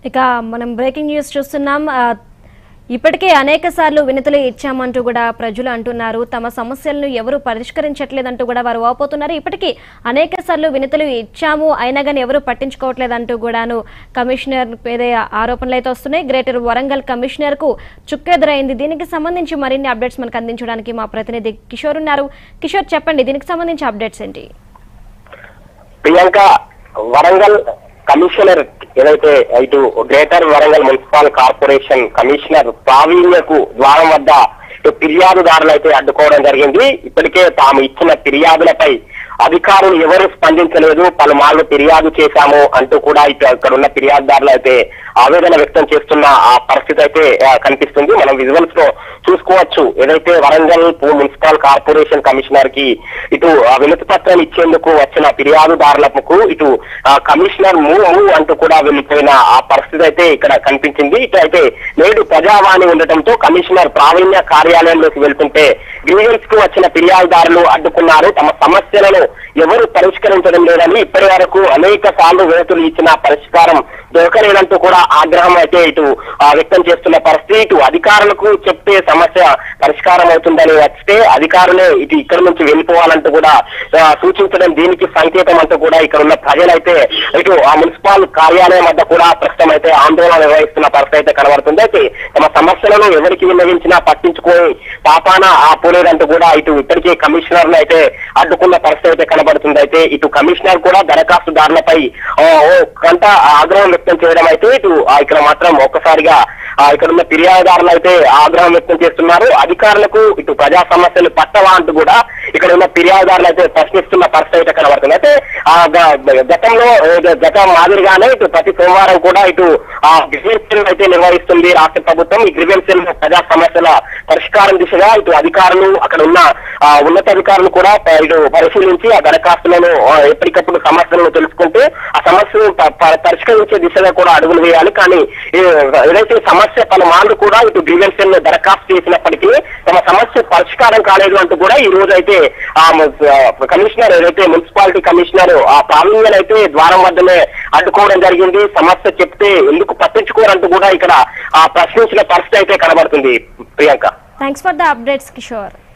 ఇక మనం breaking news చూస్తున్నాం. ఇప్పటికే అనేక సార్లు వినతులు ఇచ్చామంటూ కూడా ప్రజలు అంటున్నారు. తమ సమస్యలను ఎవరు పరిష్కరించట్లేదంటూ కూడా వారు వాపోతున్నారు. ఇప్పటికీ అనేక సార్లు వినతులు ఇచ్చాము, అయినా కానీ ఎవరు పట్టించుకోవట్లేదంటూ కూడాను కమిషనర్ మీద ఆరోపణలు అయితే వస్తున్నాయి. గ్రేటర్ వరంగల్ కమిషనర్ కు చుక్కెదురైంది. దీనికి సంబంధించి మరిన్ని అప్డేట్స్ మనకు అందించడానికి మా ప్రతినిధి కిషోర్ ఉన్నారు. కిషోర్, చెప్పండి, దీనికి సంబంధించి అప్డేట్స్ ఏంటి? ప్రియాంక, వరంగల్ కమిషనర్ ఏదైతే ఇటు greater Warangal municipal corporation commissioner ప్రావీణ్యకు ద్వారం వద్ద ఫిర్యాదుదారులు అయితే అడ్డుకోవడం జరిగింది. ఇప్పటికే తాము ఇచ్చిన ఫిర్యాదులపై అధికారులు ఎవరు స్పందించలేదు, పలుమార్లు ఫిర్యాదు చేశాము అంటూ కూడా ఇక్కడ ఉన్న ఫిర్యాదుదారులు అయితే ఆవేదన వ్యక్తం చేస్తున్న ఆ పరిస్థితి అయితే కనిపిస్తుంది. మనం విజువల్స్ లో చూసుకోవచ్చు. ఏదైతే వరంగల్ మున్సిపల్ కార్పొరేషన్ కమిషనర్ కి ఇటు వినతి పత్రం ఇచ్చేందుకు వచ్చిన ఫిర్యాదుదారులకు ఇటు కమిషనర్ మూవ్ అంటూ కూడా వెళ్ళిపోయిన ఆ పరిస్థితి అయితే ఇక్కడ కనిపించింది. ఇటు అయితే నేడు ప్రజావాణి ఉండటంతో కమిషనర్ ప్రావీణ్య కార్యాలయంలోకి వెళ్తుంటే గ్రీవెన్స్ కు వచ్చిన ఫిర్యాదుదారులు అడ్డుకున్నారు. తమ సమస్యలను ఎవరు పరిష్కరించడం లేదని, ఇప్పటి వరకు అనేక సార్లు వినతులు ఇచ్చిన పరిష్కారం దొరకలేదంటూ కూడా ఆగ్రహం అయితే ఇటు వ్యక్తం చేస్తున్న పరిస్థితి. ఇటు అధికారులకు చెప్తే సమస్య పరిష్కారం అవుతుందని వస్తే అధికారులే ఇటు ఇక్కడ నుంచి వెళ్ళిపోవాలంటూ కూడా సూచించడం దీనికి సంకేతం అంటూ కూడా ఇక్కడ ఉన్న ప్రజలైతే ఇటు ఆ మున్సిపల్ కార్యాలయం వద్ద కూడా ప్రస్తుతం అయితే ఆందోళన నిర్వహిస్తున్న పరిస్థితి అయితే కనబడుతుంది. అయితే తమ సమస్యలను ఎవరికి విన్నవించినా పట్టించుకొని పాపాన పోలేదంటూ కూడా ఇటు ఇప్పటికే కమిషనర్ అయితే అడ్డుకున్న పరిస్థితి అయితే కనబడుతుంది. అయితే ఇటు కమిషనర్ కూడా దరఖాస్తుదారులపై కొంత ఆగ్రహం వ్యక్తం చేయడం అయితే ఇటు ఇక్కడ మాత్రం ఒక్కసారిగా ఇక్కడ ఉన్న ఫిర్యాదుదారులు అయితే ఆగ్రహం వ్యక్తం చేస్తున్నారు. అధికారులకు ఇటు ప్రజా సమస్యలు పట్టవా అంటూ కూడా ఇక్కడ ఉన్న ఫిర్యాదుదారులు అయితే ప్రశ్నిస్తున్న పరిస్థితి అయితే కనబడుతుంది. అయితే గత మాదిరిగానే ఇటు ప్రతి సోమవారం కూడా ఇటు గ్రీవెన్స్ అయితే నిర్వహిస్తుంది రాష్ట్ర ప్రభుత్వం. ఈ గ్రీవెన్స్ ప్రజా సమస్యల పరిష్కారం దిశగా ఇటు అధికారులు అక్కడ ఉన్న ఉన్నతాధికారులు కూడా ఇటు పరిశీలించి ఆ దరఖాస్తులను ఎప్పటికప్పుడు సమస్యలను తెలుసుకుంటూ ఆ సమస్యను పరిష్కరించే దిశగా కూడా అడుగులు వేయాలి. కానీ ఏదైతే సమస్య పలుమార్లు కూడా ఇటు గ్రీవెన్స్ దరఖాస్తు చేసినప్పటికీ తమ సమస్య పరిష్కారం కాలేదు అంటూ కూడా ఈ రోజు అయితే ఆ కమిషనర్ ఏదైతే మున్సిపాలిటీ కమిషనర్ ఆ ప్రావీణ్యాలు అయితే ద్వారం వద్దనే అడ్డుకోవడం జరిగింది. సమస్య చెప్తే ఎందుకు పట్టించుకోరంటూ కూడా ఇక్కడ ప్రశ్నించిన పరిస్థితి అయితే కనబడుతుంది. Priyanka, thanks for the updates Kishore.